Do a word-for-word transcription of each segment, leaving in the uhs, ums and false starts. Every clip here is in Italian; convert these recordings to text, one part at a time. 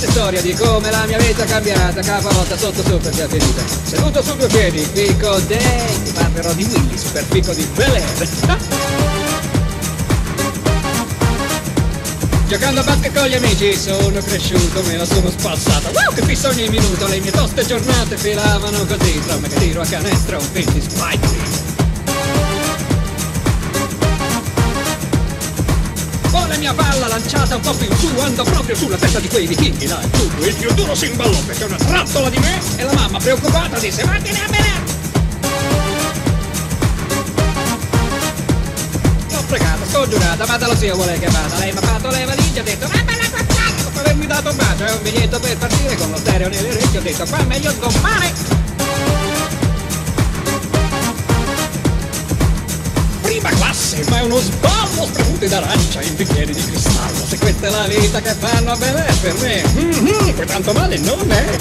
triste storia di come la mia vita è cambiata, cavolata sotto sopra sia finita. Seduto su due piedi, qui con te, ti parlerò di Willy, super fico di Bel-Air. Giocando a basket con gli amici sono cresciuto, me la sono spassata. Wow, che fissa ogni minuto, le mie toste giornate filavano così. Tra me che tiro a canestro, un film di Spike Lee. Ho la mia palla lanciata un po' più in su, ando proprio sulla testa di quei vichinghi là. Il più duro si imballò perché una trappola di me e la mamma preoccupata disse: vattene a bere! Fregata, scongiurata, ma dallo zio vuole che vada. Lei mi ha fatto le valigie, ha detto ma bella passata. Dopo avermi dato un bacio e un biglietto per partire con lo stereo nelle orecchie, ho detto qua meglio sgommare. Prima classe, ma è uno sballo, spremuti d'arancia in bicchieri di cristallo. Se questa è la vita che fanno a Bel-Air per me, mm-hmm, poi tanto male non è.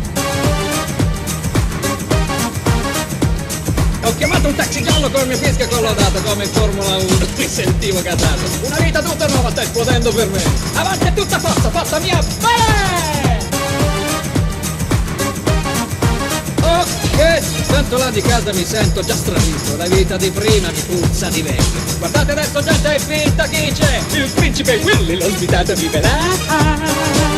Ho chiamato un taxi giallo col mio fischio collaudato come in Formula uno, mi sentivo gasato. Una vita tutta nuova sta esplodendo per me. Avanti a tutta forza, forza mia, beh! Ok, tanto là di casa mi sento già stranito. La vita di prima mi puzza di vecchio. Guardate adesso gente è finta chi c'è? Il principe Willy, lo svitato di Bel-Air.